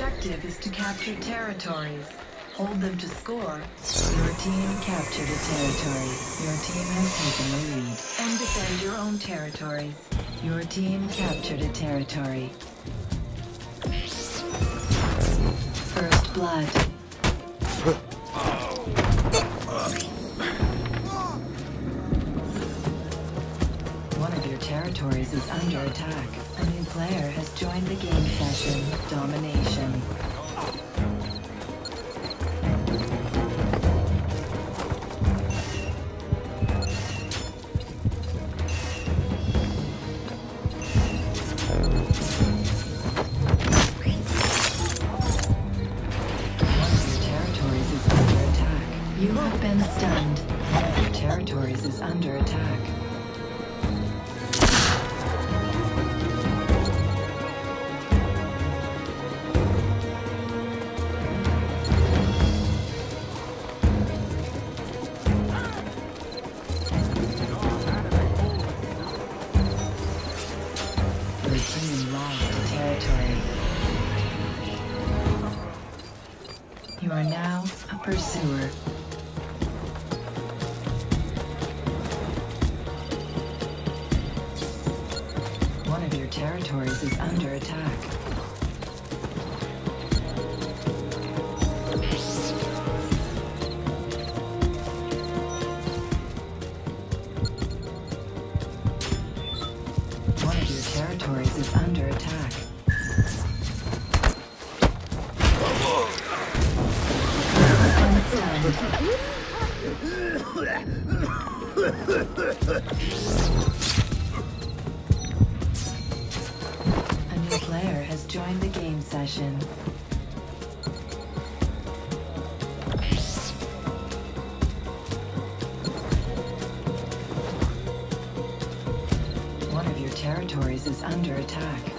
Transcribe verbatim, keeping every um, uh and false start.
objective is to capture territories. Hold them to score. Your team captured a territory. Your team has taken the lead. And defend your own territories. Your team captured a territory. First blood. One of your territories is under attack. A new player has joined the game session. Domination. You have been stunned. One of your territories is under attack. Your team lost a territory. You are now a pursuer. One of your territories is under attack. One of your territories is under attack. A new player has joined the game session. One of your territories is under attack.